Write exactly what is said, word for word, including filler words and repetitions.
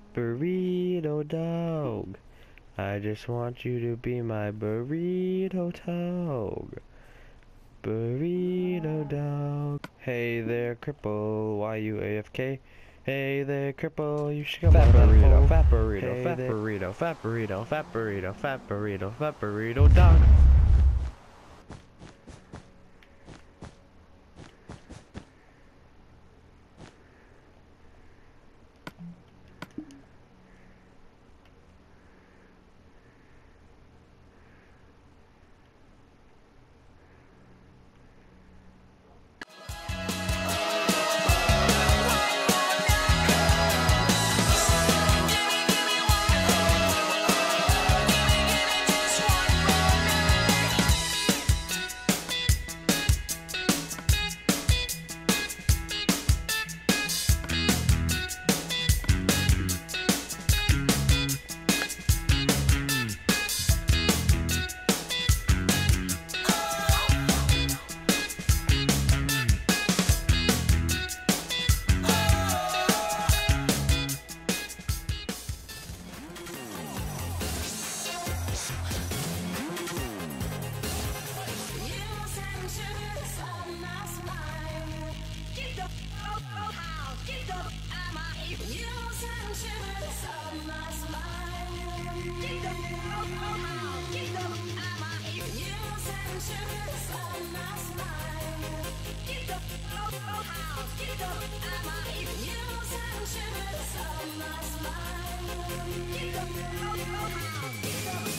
Burrito dog. I just want you to be my burrito dog. Burrito dog. Hey there, cripple, why you A F K? Hey there, cripple, you should come Fat out of the burrito, hole. fat burrito, Hey fat there. burrito, fat burrito, fat burrito, fat burrito, fat burrito dog. Keep